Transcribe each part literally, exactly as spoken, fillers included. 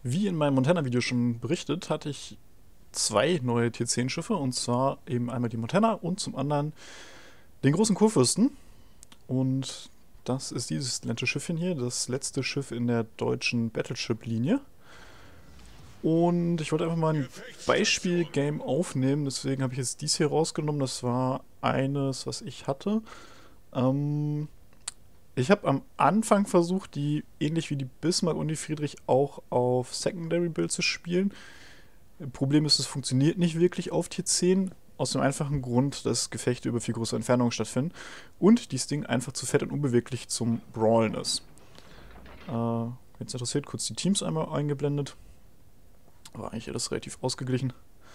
Wie in meinem Montana-Video schon berichtet, hatte ich zwei neue Tier zehn Schiffe, und zwar eben einmal die Montana und zum anderen den großen Kurfürsten. Und das ist dieses nette Schiffchen hier, das letzte Schiff in der deutschen Battleship-Linie. Und ich wollte einfach mal ein Beispiel-Game aufnehmen, deswegen habe ich jetzt dies hier rausgenommen. Das war eines, was ich hatte. Ähm, ich habe am Anfang versucht, die ähnlich wie die Bismarck und die Friedrich auch auf Secondary Build zu spielen. Problem ist, es funktioniert nicht wirklich auf Tier zehn, aus dem einfachen Grund, dass Gefechte über viel größere Entfernungen stattfinden und dieses Ding einfach zu fett und unbeweglich zum Brawlen ist. Äh, jetzt interessiert kurz die Teams einmal eingeblendet. War eigentlich alles relativ ausgeglichen.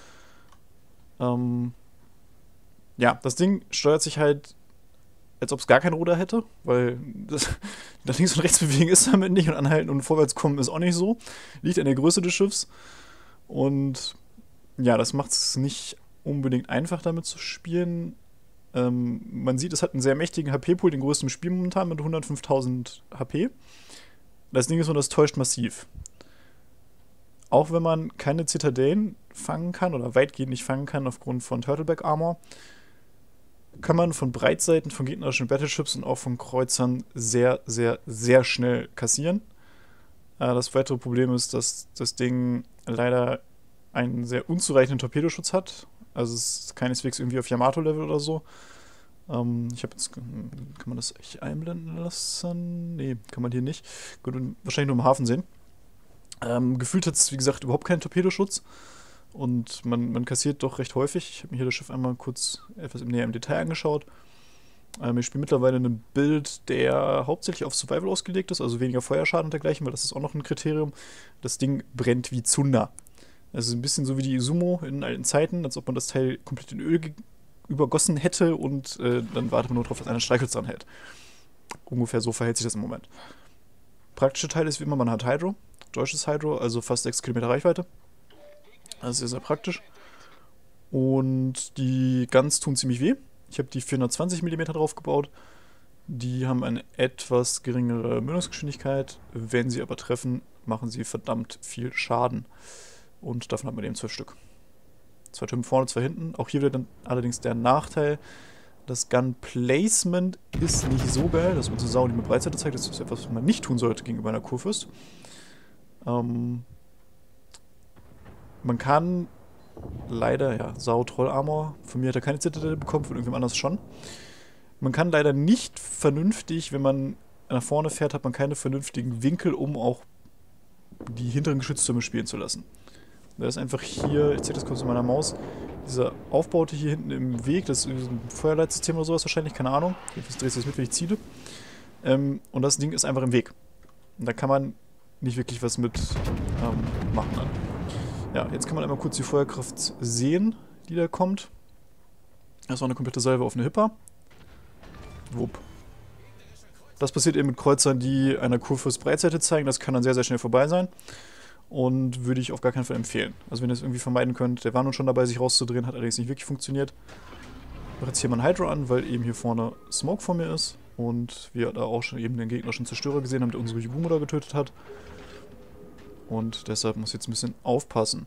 Ähm, ja, das Ding steuert sich halt, als ob es gar kein Ruder hätte, weil das, das links und rechts bewegen ist damit nicht und anhalten und vorwärts kommen ist auch nicht so. Liegt an der Größe des Schiffs. Und ja, das macht es nicht unbedingt einfach damit zu spielen. Ähm, man sieht, es hat einen sehr mächtigen H P-Pool, den größten im Spiel momentan mit hundertfünftausend H P. Das Ding ist nur, das täuscht massiv. Auch wenn man keine Zitadellen fangen kann oder weitgehend nicht fangen kann aufgrund von Turtleback Armor, kann man von Breitseiten von gegnerischen Battleships und auch von Kreuzern sehr, sehr, sehr schnell kassieren. Äh, das weitere Problem ist, dass das Ding leider einen sehr unzureichenden Torpedoschutz hat. Also es ist keineswegs irgendwie auf Yamato-Level oder so. Ähm, ich habe jetzt... Kann man das echt einblenden lassen? Nee, kann man hier nicht. Gut, wahrscheinlich nur im Hafen sehen. Ähm, gefühlt hat es, wie gesagt, überhaupt keinen Torpedoschutz. Und man, man kassiert doch recht häufig. Ich habe mir hier das Schiff einmal kurz etwas näher im Detail angeschaut. Ähm, ich spiele mittlerweile ein Bild, der hauptsächlich auf Survival ausgelegt ist, also weniger Feuerschaden und dergleichen, weil das ist auch noch ein Kriterium. Das Ding brennt wie Zunder. Also ein bisschen so wie die Sumo in alten Zeiten, als ob man das Teil komplett in Öl übergossen hätte und äh, dann wartet man nur darauf, dass einer Streichholz dran hält. Ungefähr so verhält sich das im Moment. Praktische Teil ist wie immer, man hat Hydro, deutsches Hydro, also fast sechs Kilometer Reichweite. Das ist sehr, sehr praktisch. Und die Guns tun ziemlich weh. Ich habe die vierhundertzwanzig Millimeter drauf gebaut. Die haben eine etwas geringere Mündungsgeschwindigkeit. Wenn sie aber treffen, machen sie verdammt viel Schaden. Und davon hat man eben zwölf Stück. Zwei Türme vorne, zwei hinten. Auch hier wieder dann allerdings der Nachteil. Das Gun Placement ist nicht so geil. Das ist unsere Sau, die mir Breitseite zeigt. Das ist etwas, was man nicht tun sollte gegenüber einer Kurfürst. Ähm, man kann leider, ja, Sau-Troll-Armor. Von mir hat er keine Zitadelle bekommen, von irgendjemand anders schon. Man kann leider nicht vernünftig, wenn man nach vorne fährt, hat man keine vernünftigen Winkel, um auch die hinteren Geschütztürme spielen zu lassen. Da ist einfach hier, ich zeige das kurz mit meiner Maus, dieser Aufbaute hier hinten im Weg, das ist ein Feuerleitsystem oder sowas wahrscheinlich, keine Ahnung. Jetzt drehe ich das mit, wenn ich ziele. Ähm, und das Ding ist einfach im Weg. Und da kann man nicht wirklich was mit ähm, machen dann. Ja, jetzt kann man einmal kurz die Feuerkraft sehen, die da kommt. Das war eine komplette Salve auf eine Hipper. Wupp. Das passiert eben mit Kreuzern, die einer Kurfürst Breitseite zeigen. Das kann dann sehr, sehr schnell vorbei sein. Und würde ich auf gar keinen Fall empfehlen. Also wenn ihr es irgendwie vermeiden könnt. Der war nun schon dabei, sich rauszudrehen, hat allerdings nicht wirklich funktioniert. Ich mache jetzt hier mal ein Hydro an, weil eben hier vorne Smoke vor mir ist. Und wir da auch schon eben den gegnerischen Zerstörer gesehen haben, der unsere Yugumo da getötet hat. Und deshalb muss ich jetzt ein bisschen aufpassen.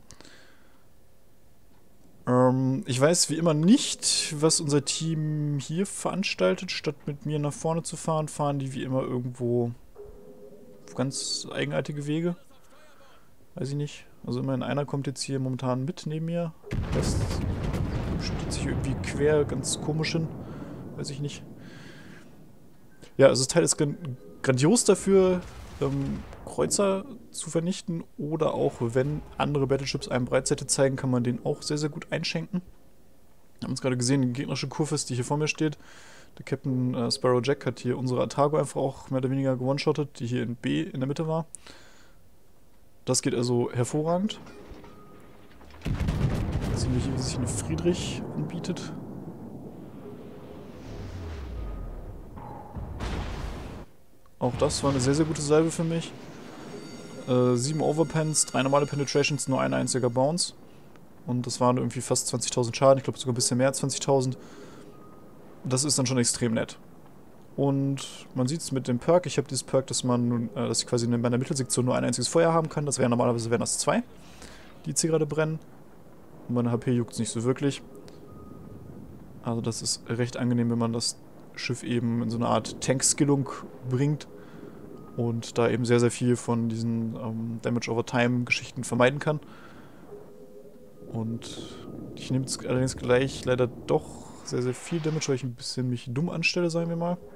Ähm, ich weiß wie immer nicht, was unser Team hier veranstaltet. Statt mit mir nach vorne zu fahren, fahren die wie immer irgendwo auf ganz eigenartige Wege. Weiß ich nicht. Also immerhin einer kommt jetzt hier momentan mit neben mir. Das steht sich irgendwie quer, ganz komisch hin. Weiß ich nicht. Ja, also das Teil ist grandios dafür, ähm, Kreuzer zu vernichten. Oder auch, wenn andere Battleships einem Breitseite zeigen, kann man den auch sehr, sehr gut einschenken. Wir haben uns gerade gesehen, die gegnerische Kurfürst, die hier vor mir steht. Der Captain äh, Sparrow Jack hat hier unsere Atago einfach auch mehr oder weniger gewone-shottet, die hier in B in der Mitte war. Das geht also hervorragend. Jetzt sehen wir hier, wie sich eine Friedrich anbietet. Auch das war eine sehr, sehr gute Salve für mich. Äh, sieben Overpens, drei normale Penetrations, nur ein einziger Bounce. Und das waren irgendwie fast zwanzigtausend Schaden. Ich glaube sogar ein bisschen mehr als zwanzigtausend. Das ist dann schon extrem nett. Und man sieht es mit dem Perk. Ich habe dieses Perk, dass man nun, äh, dass ich quasi in meiner Mittelsektion nur ein einziges Feuer haben kann. Das wäre normalerweise wären das zwei, die jetzt hier gerade brennen. Und meine H P juckt es nicht so wirklich. Also das ist recht angenehm, wenn man das Schiff eben in so eine Art Tank-Skillung bringt. Und da eben sehr, sehr viel von diesen ähm, Damage-over-Time-Geschichten vermeiden kann. Und ich nehme jetzt allerdings gleich leider doch sehr, sehr viel Damage, weil ich ein bisschen mich dumm anstelle, sagen wir mal.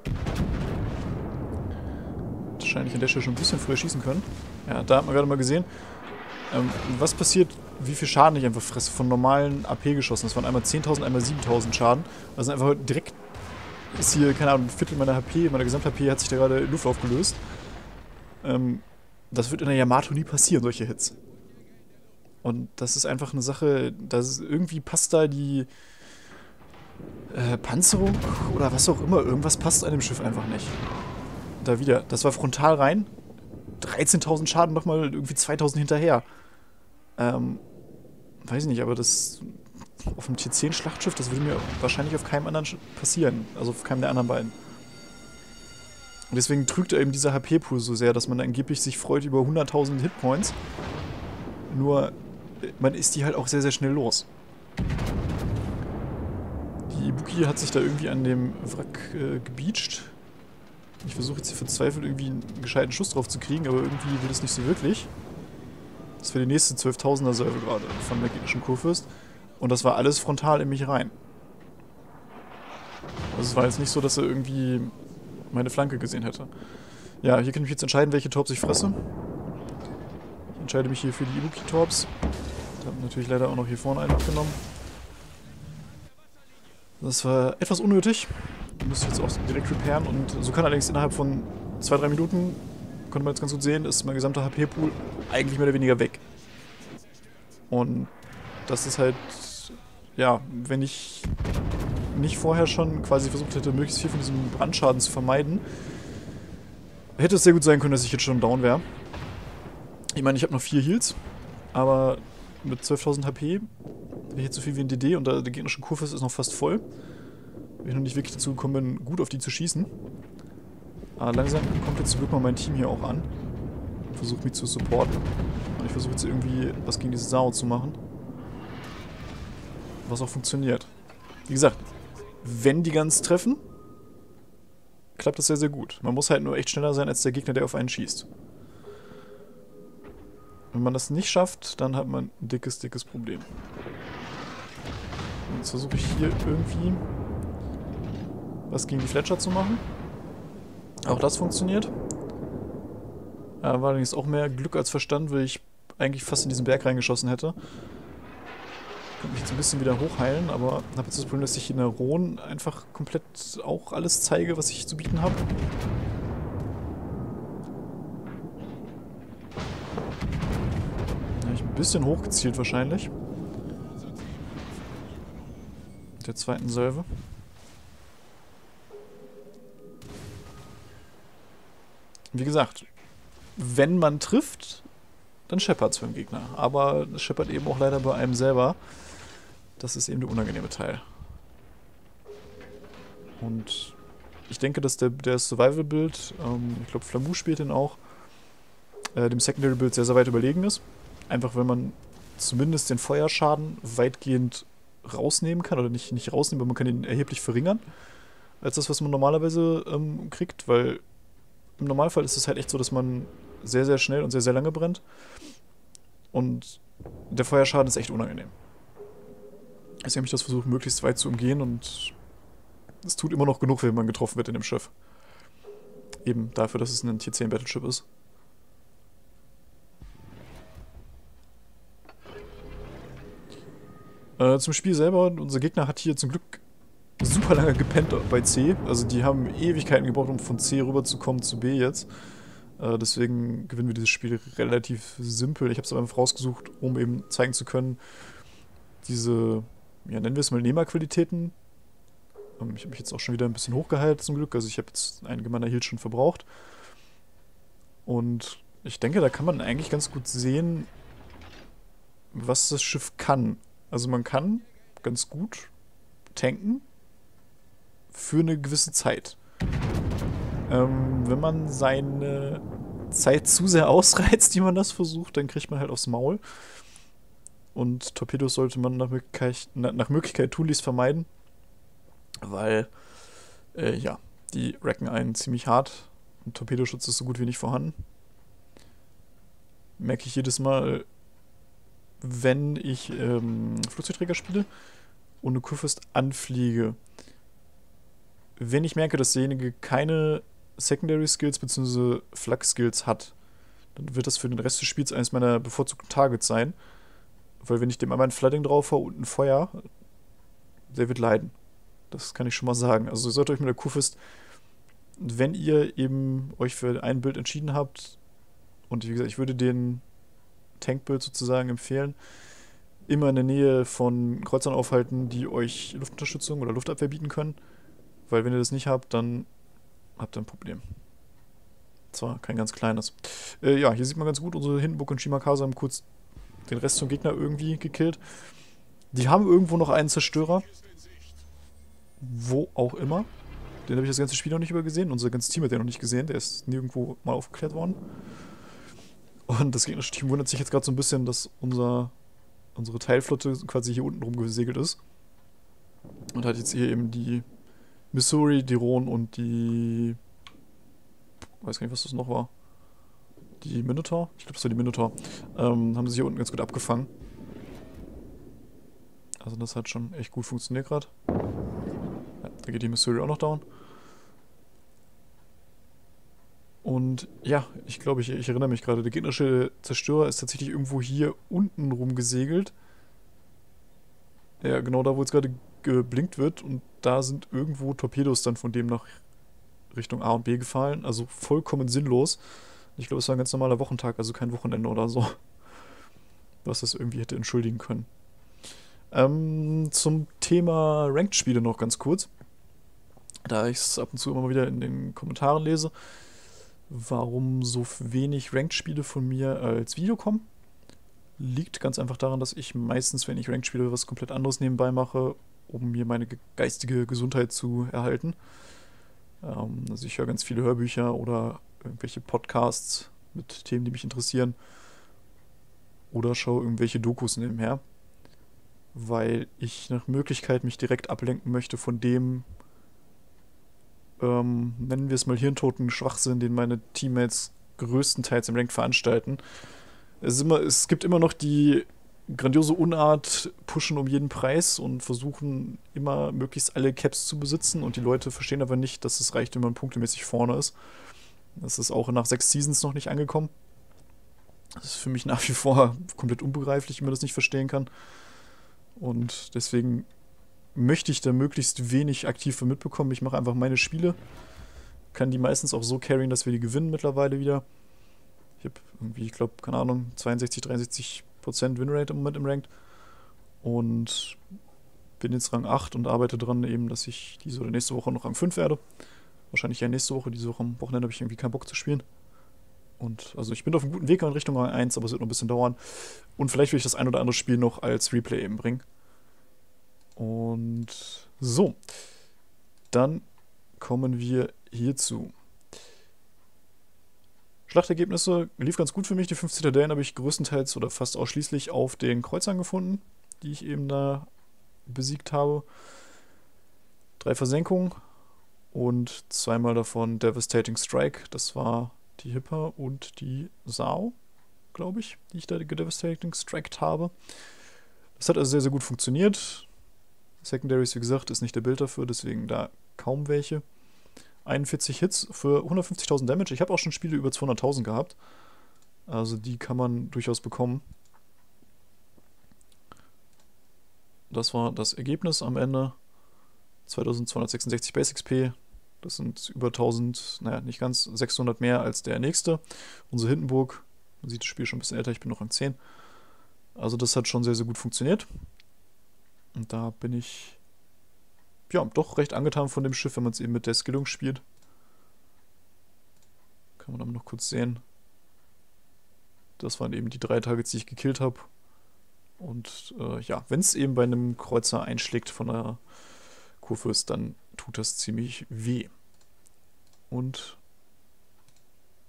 Wahrscheinlich an der Stelle schon ein bisschen früher schießen können. Ja, da hat man gerade mal gesehen, ähm, was passiert, wie viel Schaden ich einfach fresse von normalen A P geschossen. Das waren einmal zehntausend, einmal siebentausend Schaden. Also einfach direkt ist hier, keine Ahnung, ein Viertel meiner H P, meiner Gesamt-H P hat sich da gerade in Luft aufgelöst. Ähm, das wird in der Yamato nie passieren, solche Hits. Und das ist einfach eine Sache, dass irgendwie passt da die äh, Panzerung oder was auch immer, irgendwas passt an dem Schiff einfach nicht. Da wieder, das war frontal rein, dreizehntausend Schaden, nochmal irgendwie zweitausend hinterher. Ähm, weiß ich nicht, aber das auf dem T zehn Schlachtschiff, das würde mir wahrscheinlich auf keinem anderen passieren, also auf keinem der anderen beiden. Und deswegen trügt eben dieser H P-Pool so sehr, dass man angeblich sich freut über hunderttausend Hitpoints. Nur, man ist die halt auch sehr, sehr schnell los. Die Ibuki hat sich da irgendwie an dem Wrack äh, gebeacht. Ich versuche jetzt hier verzweifelt irgendwie einen gescheiten Schuss drauf zu kriegen, aber irgendwie will es nicht so wirklich. Das wäre die nächste zwölftausender-Salve gerade von der gegnerischen Kurfürst. Und das war alles frontal in mich rein. Also es war jetzt nicht so, dass er irgendwie meine Flanke gesehen hätte. Ja, hier kann ich mich jetzt entscheiden, welche Torps ich fresse. Ich entscheide mich hier für die Ibuki-Torps. Ich habe natürlich leider auch noch hier vorne einen abgenommen. Das war etwas unnötig. Müsste ich jetzt auch direkt repairen. Und so kann allerdings innerhalb von zwei bis drei Minuten, konnte man jetzt ganz gut sehen, ist mein gesamter H P-Pool eigentlich mehr oder weniger weg. Und das ist halt, ja, wenn ich nicht vorher schon quasi versucht hätte, möglichst viel von diesem Brandschaden zu vermeiden, hätte es sehr gut sein können, dass ich jetzt schon down wäre. Ich meine, ich habe noch vier Heals, aber mit zwölftausend H P wäre ich jetzt so viel wie ein D D und der gegnerische Kurfürst ist noch fast voll. Wenn ich noch nicht wirklich dazu gekommen bin, gut auf die zu schießen. Aber langsam kommt jetzt zum Glück mal mein Team hier auch an. Versucht mich zu supporten. Und ich versuche jetzt irgendwie was gegen diese Sao zu machen. Was auch funktioniert. Wie gesagt, wenn die ganz treffen, klappt das sehr, sehr gut. Man muss halt nur echt schneller sein als der Gegner, der auf einen schießt. Wenn man das nicht schafft, dann hat man ein dickes, dickes Problem. Und jetzt versuche ich hier irgendwie was gegen die Fletcher zu machen. Auch das funktioniert. War allerdings auch mehr Glück als Verstand, weil ich eigentlich fast in diesen Berg reingeschossen hätte. Ich könnte mich jetzt ein bisschen wieder hochheilen, aber habe jetzt das Problem, dass ich in der Rhone einfach komplett auch alles zeige, was ich zu bieten habe. Ja, ich bin ein bisschen hochgezielt wahrscheinlich. Der zweiten Salve. Wie gesagt, wenn man trifft, dann scheppert es beim Gegner. Aber es scheppert eben auch leider bei einem selber. Das ist eben der unangenehme Teil. Und ich denke, dass der, der Survival-Build, ähm, ich glaube Flamou spielt den auch, äh, dem Secondary-Build sehr, sehr weit überlegen ist. Einfach weil man zumindest den Feuerschaden weitgehend rausnehmen kann. Oder nicht, nicht rausnehmen, aber man kann ihn erheblich verringern. Als das, was man normalerweise ähm, kriegt. Weil im Normalfall ist es halt echt so, dass man sehr, sehr schnell und sehr, sehr lange brennt. Und der Feuerschaden ist echt unangenehm. Deswegen habe ich das versucht, möglichst weit zu umgehen und es tut immer noch genug, wenn man getroffen wird in dem Schiff. Eben dafür, dass es ein Tier zehn Battleship ist. Äh, zum Spiel selber, unser Gegner hat hier zum Glück super lange gepennt bei C. Also die haben Ewigkeiten gebraucht, um von C rüberzukommen zu B jetzt. Äh, deswegen gewinnen wir dieses Spiel relativ simpel. Ich habe es aber einfach rausgesucht, um eben zeigen zu können, diese, ja, nennen wir es mal Nehmerqualitäten. Ähm, ich habe mich jetzt auch schon wieder ein bisschen hochgeheilt zum Glück. Also ich habe jetzt einige meiner Heals schon verbraucht. Und ich denke, da kann man eigentlich ganz gut sehen, was das Schiff kann. Also man kann ganz gut tanken für eine gewisse Zeit. Ähm, wenn man seine Zeit zu sehr ausreizt, die man das versucht, dann kriegt man halt aufs Maul. Und Torpedos sollte man nach Möglichkeit, na, nach Möglichkeit tunlichst vermeiden, weil, äh, ja, die racken einen ziemlich hart. Und Torpedoschutz ist so gut wie nicht vorhanden. Merke ich jedes Mal, wenn ich ähm, Flugzeugträger spiele und eine Kurfürst anfliege. Wenn ich merke, dass derjenige keine Secondary Skills bzw. Flak Skills hat, dann wird das für den Rest des Spiels eines meiner bevorzugten Targets sein. Weil wenn ich dem einmal ein Flooding drauf hau und ein Feuer, der wird leiden. Das kann ich schon mal sagen. Also ihr solltet euch mit der Kurfürst, wenn ihr eben euch für ein Bild entschieden habt, und wie gesagt, ich würde den Tankbild sozusagen empfehlen, immer in der Nähe von Kreuzern aufhalten, die euch Luftunterstützung oder Luftabwehr bieten können. Weil wenn ihr das nicht habt, dann habt ihr ein Problem. Zwar kein ganz kleines. Äh, ja, hier sieht man ganz gut, unsere Hindenburg und Shimakaze haben kurz den Rest zum Gegner irgendwie gekillt. Die haben irgendwo noch einen Zerstörer. Wo auch immer. Den habe ich das ganze Spiel noch nicht übergesehen. Unser ganzes Team hat den noch nicht gesehen. Der ist nirgendwo mal aufgeklärt worden. Und das gegnerische Team wundert sich jetzt gerade so ein bisschen, dass unser, unsere Teilflotte quasi hier unten rumgesegelt ist. Und hat jetzt hier eben die Missouri, die Rhone und die... Ich weiß gar nicht, was das noch war. Die Minotaur? Ich glaube, das war die Minotaur. Ähm, haben sie hier unten ganz gut abgefangen. Also das hat schon echt gut funktioniert gerade. Ja, da geht die Missouri auch noch down. Und ja, ich glaube, ich, ich erinnere mich gerade, der gegnerische Zerstörer ist tatsächlich irgendwo hier unten rumgesegelt. Ja, genau da, wo jetzt gerade geblinkt wird. Und da sind irgendwo Torpedos dann von dem nach Richtung A und B gefallen. Also vollkommen sinnlos. Ich glaube, es war ein ganz normaler Wochentag, also kein Wochenende oder so. Was das irgendwie hätte entschuldigen können. Ähm, zum Thema Ranked-Spiele noch ganz kurz. Da ich es ab und zu immer mal wieder in den Kommentaren lese, warum so wenig Ranked-Spiele von mir als Video kommen. Liegt ganz einfach daran, dass ich meistens, wenn ich Ranked spiele, was komplett anderes nebenbei mache, um mir meine geistige Gesundheit zu erhalten. Ähm, also ich höre ganz viele Hörbücher oder irgendwelche Podcasts mit Themen, die mich interessieren. Oder schaue irgendwelche Dokus nebenher. Weil ich nach Möglichkeit mich direkt ablenken möchte von dem, ähm, nennen wir es mal hirntoten Schwachsinn, den meine Teammates größtenteils im Rank veranstalten. Es, ist immer, es gibt immer noch die grandiose Unart, pushen um jeden Preis und versuchen immer möglichst alle Caps zu besitzen und die Leute verstehen aber nicht, dass es reicht, wenn man punktemäßig vorne ist. Das ist auch nach sechs Seasons noch nicht angekommen. Das ist für mich nach wie vor komplett unbegreiflich, wie man das nicht verstehen kann. Und deswegen möchte ich da möglichst wenig aktiv mitbekommen. Ich mache einfach meine Spiele. Kann die meistens auch so carryen, dass wir die gewinnen mittlerweile wieder. Ich habe irgendwie, ich glaube, keine Ahnung, zweiundsechzig, dreiundsechzig Prozent Winrate im Moment im Ranked. Und bin jetzt Rang acht und arbeite daran eben, dass ich diese oder nächste Woche noch Rang fünf werde. Wahrscheinlich ja nächste Woche. Diese Woche am Wochenende habe ich irgendwie keinen Bock zu spielen. Und also ich bin auf einem guten Weg in Richtung Rang eins, aber es wird noch ein bisschen dauern. Und vielleicht will ich das ein oder andere Spiel noch als Replay eben bringen. Und so. Dann kommen wir hierzu. Schlachtergebnisse lief ganz gut für mich. Die fünf Zitadellen habe ich größtenteils oder fast ausschließlich auf den Kreuzern gefunden, die ich eben da besiegt habe. Drei Versenkungen und zweimal davon Devastating Strike. Das war die Hipper und die Sao, glaube ich, die ich da Devastating Striked habe. Das hat also sehr, sehr gut funktioniert. Secondaries, wie gesagt, ist nicht der Bild dafür, deswegen da kaum welche. einundvierzig Hits für hundertfünfzigtausend Damage. Ich habe auch schon Spiele über zweihunderttausend gehabt. Also die kann man durchaus bekommen. Das war das Ergebnis am Ende. zweitausendzweihundertsechsundsechzig Base X P. Das sind über tausend, naja, nicht ganz, sechshundert mehr als der nächste. Unsere Hindenburg. Man sieht das Spiel schon ein bisschen älter, ich bin noch Rang zehn. Also das hat schon sehr, sehr gut funktioniert. Und da bin ich ja doch recht angetan von dem Schiff, wenn man es eben mit der Skillung spielt. Kann man aber noch kurz sehen. Das waren eben die drei Targets, die ich gekillt habe. Und äh, ja, wenn es eben bei einem Kreuzer einschlägt von der Kurfürst, dann tut das ziemlich weh. Und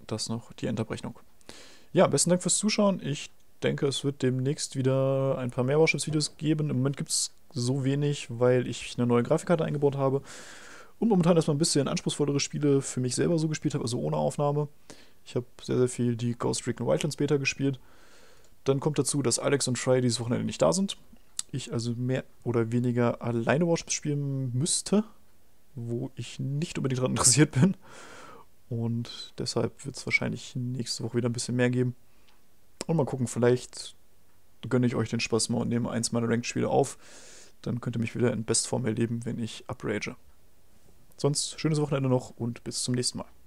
das noch die Endabrechnung. Ja, besten Dank fürs Zuschauen. Ich denke, es wird demnächst wieder ein paar mehr Warships-Videos geben. Im Moment gibt es so wenig, weil ich eine neue Grafikkarte eingebaut habe und momentan erstmal ein bisschen anspruchsvollere Spiele für mich selber so gespielt habe, also ohne Aufnahme. Ich habe sehr, sehr viel die Ghost Recon Wildlands Beta gespielt. Dann kommt dazu, dass Alex und Trey dieses Wochenende nicht da sind. Ich also mehr oder weniger alleine Warships spielen müsste, wo ich nicht unbedingt daran interessiert bin. Und deshalb wird es wahrscheinlich nächste Woche wieder ein bisschen mehr geben. Und mal gucken, vielleicht gönne ich euch den Spaß mal und nehme eins meiner Ranked-Spiele auf. Dann könnt ihr mich wieder in Bestform erleben, wenn ich uprage. Sonst schönes Wochenende noch und bis zum nächsten Mal.